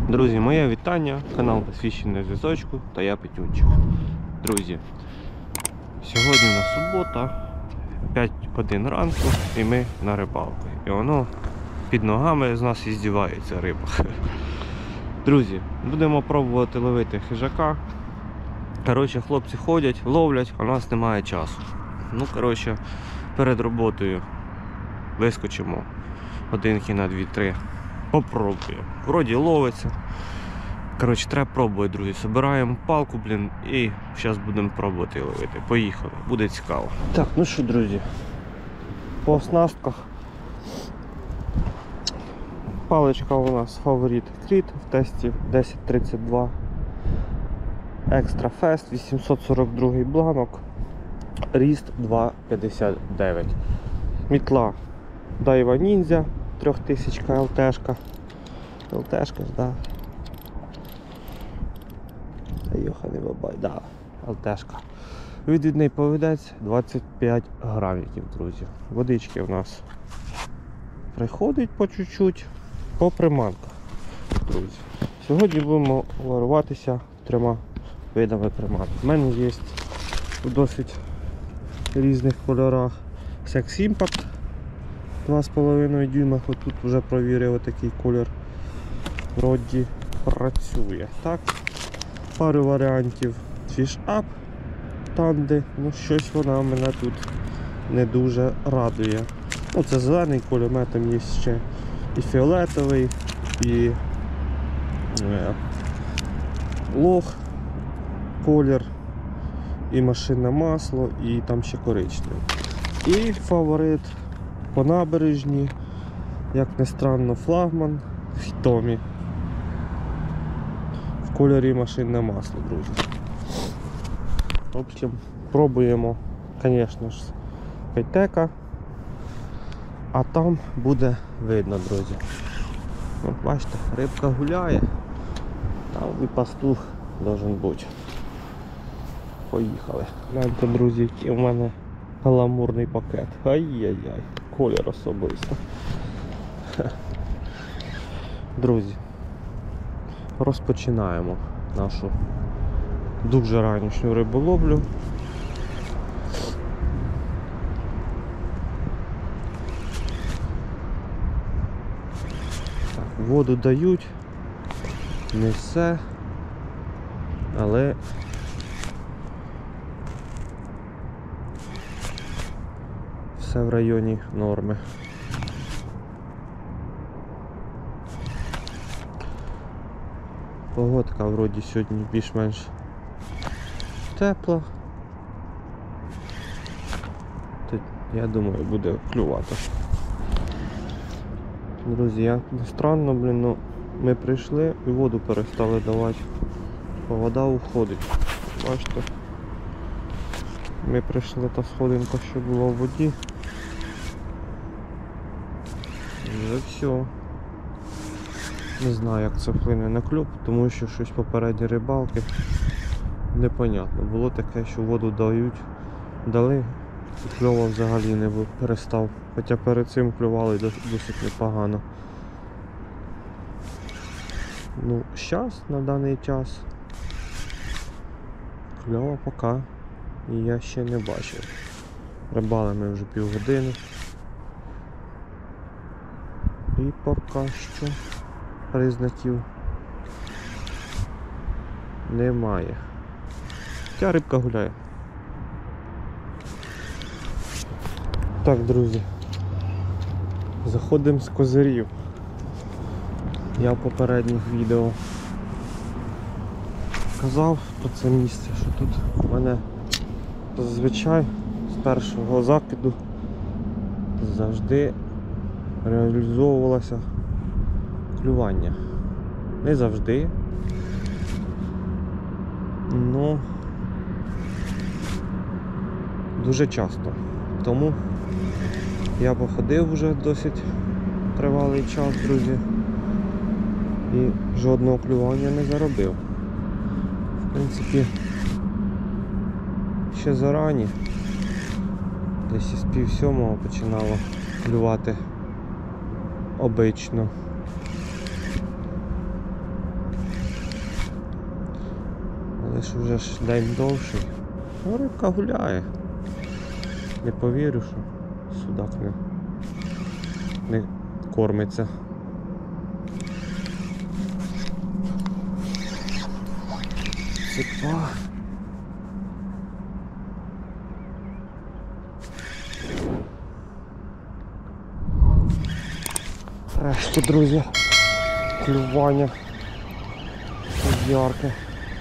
Друзі, моє вітання, канал Посвящений зв'язочку та я Петюнчик. Друзі, сьогодні у нас субота, 5:01 ранку і ми на рибалку. І воно під ногами з нас і здівається риба. Друзі, будемо пробувати ловити хижака. Коротше, хлопці ходять, ловлять, а у нас немає часу. Ну, коротше, перед роботою вискочимо годинки на 2-3. Попробуємо. Вроді ловиться. Коротше, треба пробувати, друзі. Собираємо палку, і зараз будемо пробувати ловити. Поїхали, буде цікаво. Так, ну що, друзі, по оснастках. Паличка у нас фаворит Кріт в тесті 1032. Екстра Фест 842 бланок. Ріст 2,59. Мітла Дайва Ніндзя 3000 ЛТшка. ЛТшка ж, да. Та йоханий бабай, да, ЛТшка. Відвідний повідець 25 грамів, друзі. Водички в нас приходить по чуть-чуть, по приманках, друзі. Сьогодні будемо варуватися 3 видами приманок. У мене є у досить різних кольорах Sex Impact 2,5 дюйма, тут вже провірив такий колір, вроді працює. Так, пару варіантів Fish Up, Танди, ну щось вона мене тут не дуже радує. Ну, це зелений колір, у мене там є ще і фіолетовий, і лох колір, і машинне масло, і там ще коричневий. І фаворит по набережні, як не странно, флагман Хітомі в кольорі машинне масло, друзі. В общем, пробуємо, звісно ж, Кейтека, а там буде видно, друзі. От бачите, рибка гуляє, там і пастух должен бути. Поїхали. Гляньте, друзі, який у мене гламурний пакет. Ай-яй-яй, колір особисто. Друзі, розпочинаємо нашу дуже ранішню риболовлю. Так, воду дають, не все, але все в районі норми. Погодка вроді сьогодні більш-менш тепла. Тут, я думаю, буде клювати. Друзі, як не странно, ну ми прийшли і воду перестали давати, бо вода уходить. Бачите? Ми прийшли, та сходинка ще була в воді. І вже все. Не знаю, як це вплине на клюв, тому що щось попередні рибалки непонятно. Було таке, що воду дали, і кльова взагалі не перестав. Хоча перед цим клювали досить непогано. Ну, зараз, на даний час, кльова поки і я ще не бачив. Рибали ми вже півгодини. І поки що признаків немає. Ця рибка гуляє. Так, друзі, заходимо з козирів. Я в попередніх відео казав про це місце, що тут в мене зазвичай з першого закиду завжди реалізовувалося клювання. Не завжди, ну дуже часто. Тому я походив вже досить тривалий час, друзі, і жодного клювання не заробив. В принципі, ще зарані, десь із 6:30 починало клювати обично. Але ж вже ж день довший. Ну, рибка гуляє. Не повірю, що судак не кормиться. Цепа. Решті, друзі, клювання ярке.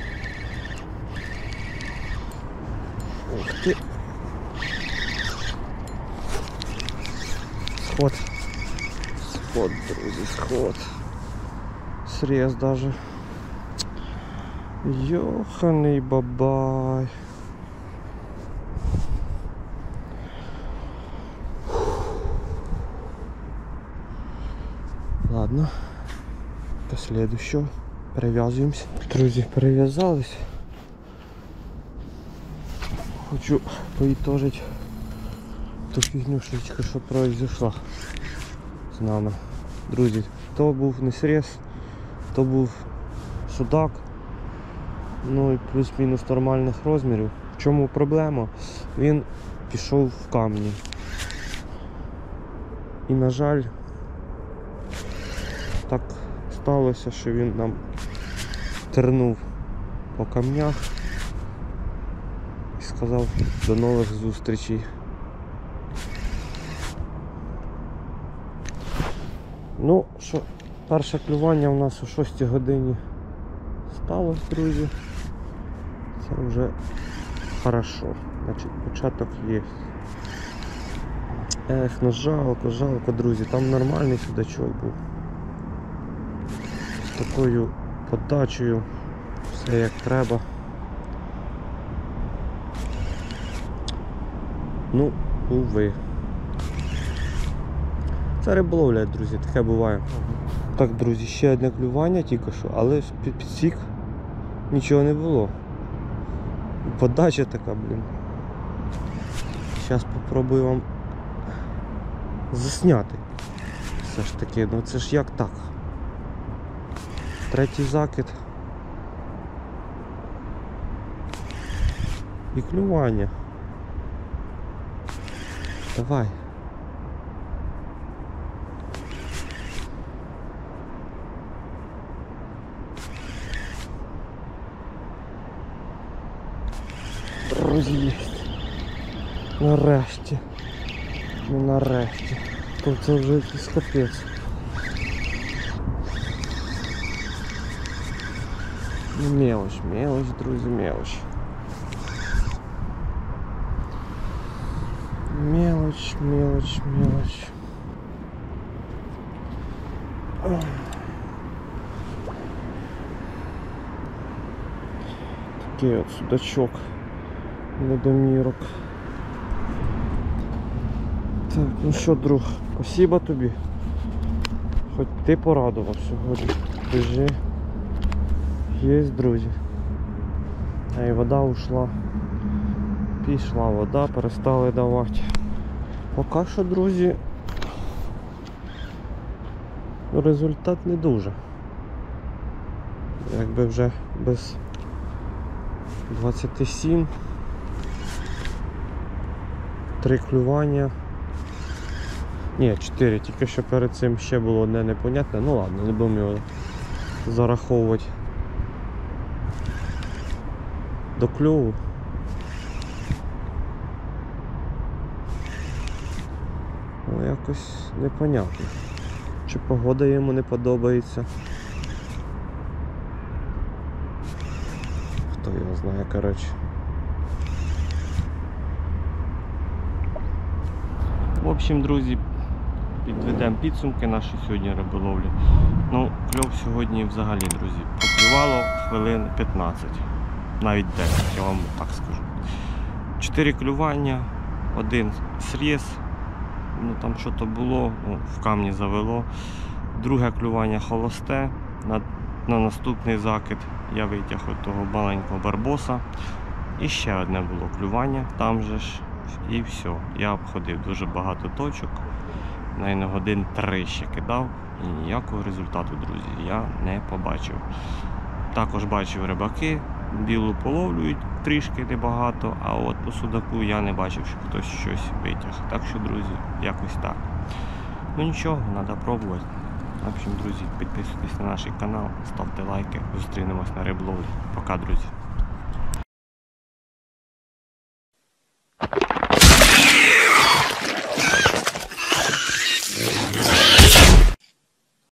Ух ти. Сход. Сход, друзі, сход. Срез даже. Йоханий бабай. Ладно, до следующего перев'язуємось. Друзі, перев'язались. Хочу поітожити ту фігнюшечку, що произошла з нами. Друзі, то був не срез, то був судак. Ну і плюс-мінус нормальних розмірів. В чому проблема? Він пішов в камні. І, на жаль, так сталося, що він нам тернув по камнях і сказав до нових зустрічей. Ну що, перше клювання у нас о 6 годині сталося, друзі. Це вже хорошо. Значить, початок є. Ех, ну жалко, жалко, друзі. Там нормальний судачок був. З такою подачею. Все як треба. Ну, уви. Це риболовля, друзі, таке буває. Так, друзі, ще одне клювання тільки що, але підсік нічого не було. Подача така, блін. Зараз попробую вам засняти. Все ж таки, ну це ж як так? Третій закид. І клювання. Давай. Друзі, нарешті. Ну нарешті. То це вже якийсь капець. Ну мелочь, мелочь, друзі, мелочь. Мелочь, мелочь, мелочь. Такий от судачок. Недомірок. Так, ну що, друг, спасибо тобі. Хоч ти порадував сьогодні. Біжи. Є, друзі. А і вода ушла. Пішла вода, перестали давати. Поки що, друзі, результат не дуже. Якби вже без 27. 3 клювання. Ні, 4, тільки що перед цим ще було одне непонятне. Ну ладно, не будемо його зараховувати до клюву. Але якось непонятно. Чи погода йому не подобається. Хто його знає, коротше. В общем, друзі, підведемо підсумки нашої сьогодні риболовлі. Ну, кльов сьогодні взагалі, друзі, поклювало хвилин 15. Навіть 10, я вам так скажу. 4 клювання, 1 сріз. Ну там що то було, ну, в камні завело. Друге клювання холосте. На наступний закид я витяг от того маленького барбоса. І ще одне було клювання, там же ж. І все. Я обходив дуже багато точок. Навіть годин 3 ще кидав. І ніякого результату, друзі, я не побачив. Також бачив рибаки, білу половлюють трішки небагато, а от по судаку я не бачив, щоб хтось щось витяг. Так що, друзі, якось так. Ну нічого, треба пробувати. В общем, друзі, підписуйтесь на наш канал, ставте лайки, зустрінемось на риболовлі. Пока, друзі.